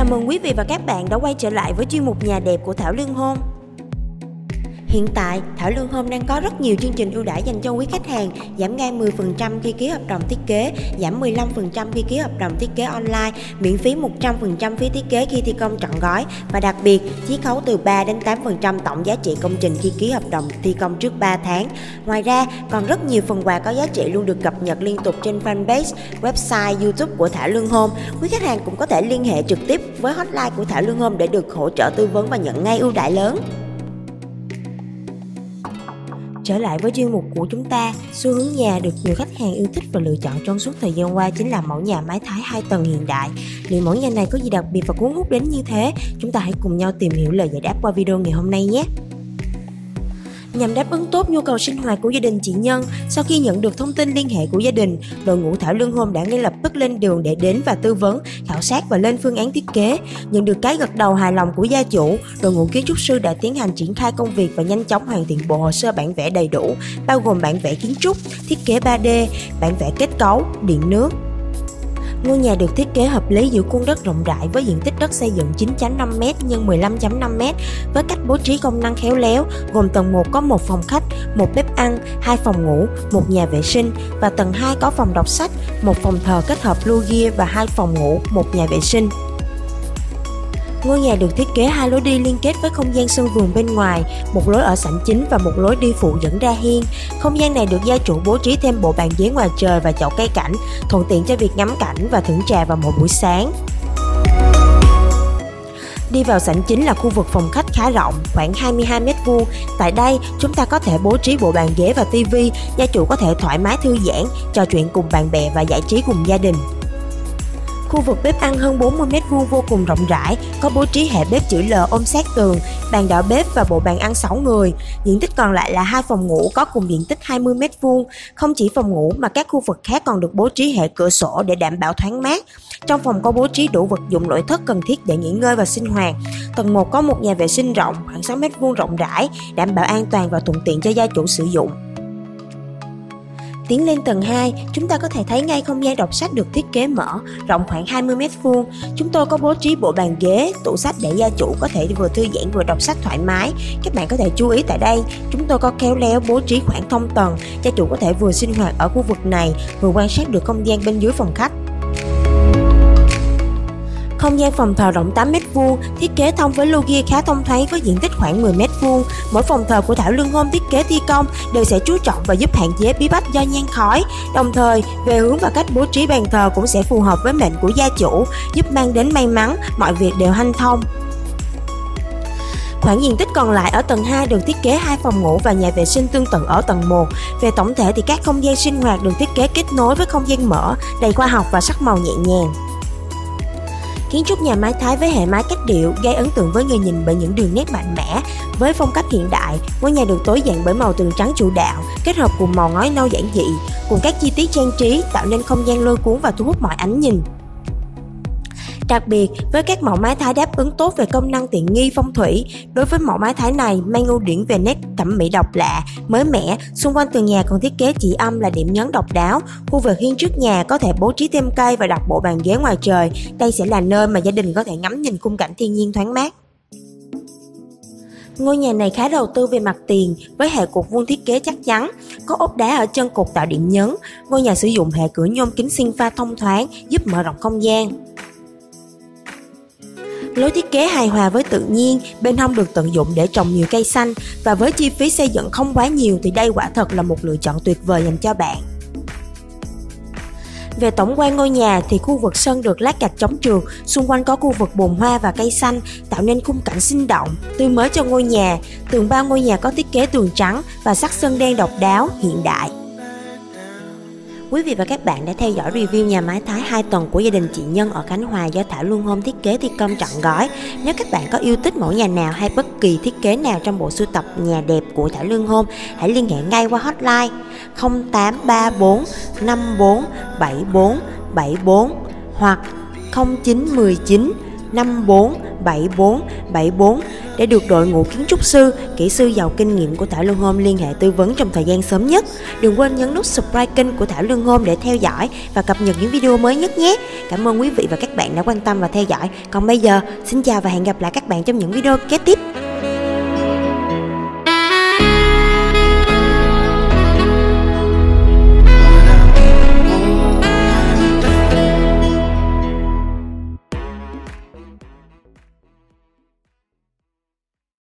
Chào mừng quý vị và các bạn đã quay trở lại với chuyên mục Nhà đẹp của Thảo Lương Home. Hiện tại, Thảo Lương Home đang có rất nhiều chương trình ưu đãi dành cho quý khách hàng, giảm ngay 10% khi ký hợp đồng thiết kế, giảm 15% khi ký hợp đồng thiết kế online, miễn phí 100% phí thiết kế khi thi công trọn gói và đặc biệt, chiết khấu từ 3 đến 8% tổng giá trị công trình khi ký hợp đồng thi công trước 3 tháng. Ngoài ra, còn rất nhiều phần quà có giá trị luôn được cập nhật liên tục trên fanpage, website, YouTube của Thảo Lương Home. Quý khách hàng cũng có thể liên hệ trực tiếp với hotline của Thảo Lương Home để được hỗ trợ tư vấn và nhận ngay ưu đãi lớn. Trở lại với chuyên mục của chúng ta, xu hướng nhà được nhiều khách hàng yêu thích và lựa chọn trong suốt thời gian qua chính là mẫu nhà mái Thái 2 tầng hiện đại. Liệu mẫu nhà này có gì đặc biệt và cuốn hút đến như thế? Chúng ta hãy cùng nhau tìm hiểu lời giải đáp qua video ngày hôm nay nhé! Nhằm đáp ứng tốt nhu cầu sinh hoạt của gia đình chị Nhân, sau khi nhận được thông tin liên hệ của gia đình, đội ngũ Thảo Lương Home đã ngay lập tức lên đường để đến và tư vấn, khảo sát và lên phương án thiết kế. Nhận được cái gật đầu hài lòng của gia chủ, đội ngũ kiến trúc sư đã tiến hành triển khai công việc và nhanh chóng hoàn thiện bộ hồ sơ bản vẽ đầy đủ, bao gồm bản vẽ kiến trúc, thiết kế 3D, bản vẽ kết cấu, điện nước. Ngôi nhà được thiết kế hợp lý giữa khuôn đất rộng rãi với diện tích đất xây dựng 9.5m x 15.5m với cách bố trí công năng khéo léo, gồm tầng 1 có một phòng khách, một bếp ăn, 2 phòng ngủ, một nhà vệ sinh và tầng 2 có phòng đọc sách, một phòng thờ kết hợp loggia và 2 phòng ngủ, một nhà vệ sinh. Ngôi nhà được thiết kế 2 lối đi liên kết với không gian sân vườn bên ngoài, một lối ở sảnh chính và một lối đi phụ dẫn ra hiên. Không gian này được gia chủ bố trí thêm bộ bàn ghế ngoài trời và chậu cây cảnh, thuận tiện cho việc ngắm cảnh và thưởng trà vào mỗi buổi sáng. Đi vào sảnh chính là khu vực phòng khách khá rộng, khoảng 22m². Tại đây, chúng ta có thể bố trí bộ bàn ghế và tivi, gia chủ có thể thoải mái thư giãn, trò chuyện cùng bạn bè và giải trí cùng gia đình. Khu vực bếp ăn hơn 40m² vô cùng rộng rãi, có bố trí hệ bếp chữ L ôm sát tường, bàn đảo bếp và bộ bàn ăn 6 người. Diện tích còn lại là 2 phòng ngủ có cùng diện tích 20m². Không chỉ phòng ngủ mà các khu vực khác còn được bố trí hệ cửa sổ để đảm bảo thoáng mát. Trong phòng có bố trí đủ vật dụng nội thất cần thiết để nghỉ ngơi và sinh hoạt. Tầng 1 có một nhà vệ sinh rộng, khoảng 6m² rộng rãi, đảm bảo an toàn và thuận tiện cho gia chủ sử dụng. Tiến lên tầng 2, chúng ta có thể thấy ngay không gian đọc sách được thiết kế mở, rộng khoảng 20m². Chúng tôi có bố trí bộ bàn ghế, tủ sách để gia chủ có thể vừa thư giãn vừa đọc sách thoải mái. Các bạn có thể chú ý tại đây, chúng tôi có khéo léo bố trí khoảng thông tầng, gia chủ có thể vừa sinh hoạt ở khu vực này, vừa quan sát được không gian bên dưới phòng khách. Không gian phòng thờ rộng 8m², thiết kế thông với loggia khá thông thoáng với diện tích khoảng 10m². Mỗi phòng thờ của Thảo Lương Home thiết kế thi công đều sẽ chú trọng và giúp hạn chế bí bách do nhang khói. Đồng thời, về hướng và cách bố trí bàn thờ cũng sẽ phù hợp với mệnh của gia chủ, giúp mang đến may mắn, mọi việc đều hanh thông. Khoảng diện tích còn lại ở tầng 2 được thiết kế 2 phòng ngủ và nhà vệ sinh tương tự ở tầng 1. Về tổng thể thì các không gian sinh hoạt được thiết kế kết nối với không gian mở, đầy khoa học và sắc màu nhẹ nhàng. Kiến trúc nhà mái Thái với hệ mái cách điệu gây ấn tượng với người nhìn bởi những đường nét mạnh mẽ. Với phong cách hiện đại, ngôi nhà được tối giản bởi màu tường trắng chủ đạo, kết hợp cùng màu ngói nâu giản dị, cùng các chi tiết trang trí tạo nên không gian lôi cuốn và thu hút mọi ánh nhìn. Đặc biệt, với các mẫu mái Thái đáp ứng tốt về công năng tiện nghi phong thủy, đối với mẫu mái Thái này mang ưu điểm về nét thẩm mỹ độc lạ, mới mẻ. Xung quanh tường nhà còn thiết kế chỉ âm là điểm nhấn độc đáo. Khu vực hiên trước nhà có thể bố trí thêm cây và đặt bộ bàn ghế ngoài trời. Đây sẽ là nơi mà gia đình có thể ngắm nhìn khung cảnh thiên nhiên thoáng mát. Ngôi nhà này khá đầu tư về mặt tiền với hệ cột vuông thiết kế chắc chắn, có ốp đá ở chân cột tạo điểm nhấn. Ngôi nhà sử dụng hệ cửa nhôm kính sinh pha thông thoáng giúp mở rộng không gian. Lối thiết kế hài hòa với tự nhiên, bên hông được tận dụng để trồng nhiều cây xanh và với chi phí xây dựng không quá nhiều thì đây quả thật là một lựa chọn tuyệt vời dành cho bạn. Về tổng quan ngôi nhà thì khu vực sân được lát gạch chống trượt, xung quanh có khu vực bồn hoa và cây xanh tạo nên khung cảnh sinh động, tươi mới cho ngôi nhà. Tường bao ngôi nhà có thiết kế tường trắng và sắc sân đen độc đáo, hiện đại. Quý vị và các bạn đã theo dõi review nhà mái Thái 2 tầng của gia đình chị Nhân ở Khánh Hòa do Thảo Lương Home thiết kế thi công trọn gói. Nếu các bạn có yêu thích mẫu nhà nào hay bất kỳ thiết kế nào trong bộ sưu tập nhà đẹp của Thảo Lương Home, hãy liên hệ ngay qua hotline 0834 54 74 74 hoặc 0919 54 74 74 để được đội ngũ kiến trúc sư, kỹ sư giàu kinh nghiệm của Thảo Luân Home liên hệ tư vấn trong thời gian sớm nhất. Đừng quên nhấn nút subscribe kênh của Thảo Luân Home để theo dõi và cập nhật những video mới nhất nhé. Cảm ơn quý vị và các bạn đã quan tâm và theo dõi. Còn bây giờ, xin chào và hẹn gặp lại các bạn trong những video kế tiếp.